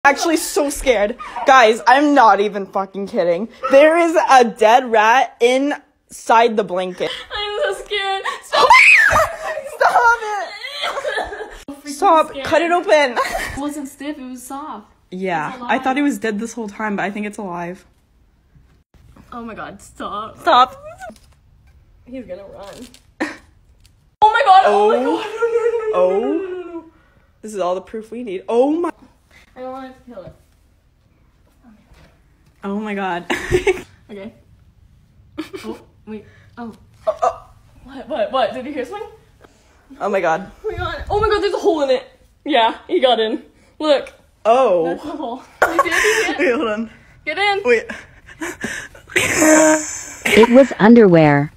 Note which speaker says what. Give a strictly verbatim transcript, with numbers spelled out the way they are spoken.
Speaker 1: Actually so scared. Guys, I'm not even fucking kidding. There is a dead rat inside the blanket.
Speaker 2: I'm so scared. Stop.
Speaker 1: Stop it. Stop.
Speaker 2: Scared.
Speaker 1: Cut it open.
Speaker 2: It wasn't stiff, it was soft.
Speaker 1: Yeah, I thought it was dead this whole time, but I think it's alive.
Speaker 2: Oh my god, stop.
Speaker 1: Stop.
Speaker 2: He's gonna run. Oh my god, oh,
Speaker 1: Oh.
Speaker 2: my god.
Speaker 1: Oh.
Speaker 2: No, no, no, no, no.
Speaker 1: This is all the proof we need. Oh my.
Speaker 2: I don't want to kill it.
Speaker 1: Oh my god.
Speaker 2: Okay. Oh, wait. Oh.
Speaker 1: Oh, oh.
Speaker 2: What, what, what? Did you hear something?
Speaker 1: Oh my god.
Speaker 2: Oh my god. Oh my god, there's a hole in it. Yeah, he got in. Look.
Speaker 1: Oh.
Speaker 2: That's the hole. Do you see it? Do you see it?
Speaker 1: Wait, hold on.
Speaker 2: Get in.
Speaker 1: Wait.
Speaker 3: It was underwear.